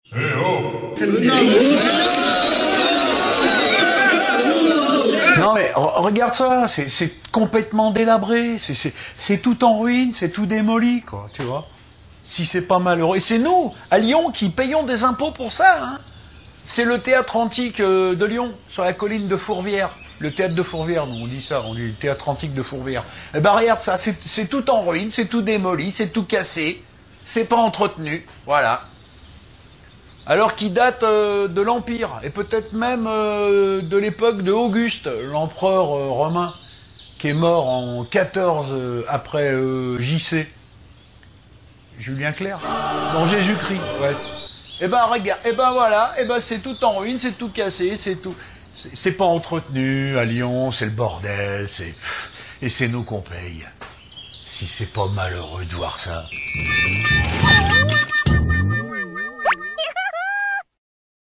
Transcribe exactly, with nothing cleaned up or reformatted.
Eh oh! Non mais re- regarde ça, c'est c'est complètement délabré, c'est c'est c'est tout en ruine, c'est tout démoli, quoi, tu vois. Si c'est pas malheureux, et c'est nous, à Lyon, qui payons des impôts pour ça, hein. C'est le théâtre antique euh, de Lyon, sur la colline de Fourvière. Le théâtre de Fourvière, nous on dit ça, on dit le théâtre antique de Fourvière. Eh ben regarde ça, c'est c'est tout en ruine, c'est tout démoli, c'est tout cassé, c'est pas entretenu, voilà. Alors qu'il date euh, de l'Empire, et peut-être même euh, de l'époque de Auguste, l'empereur euh, romain, qui est mort en quatorze euh, après euh, J C. Julien Clerc. Non, Jésus-Christ, ouais. Eh ben regarde, eh ben voilà, eh ben c'est tout en ruine, c'est tout cassé, c'est tout... C'est c'est pas entretenu à Lyon, c'est le bordel, c'est... Et c'est nous qu'on paye. Si c'est pas malheureux de voir ça.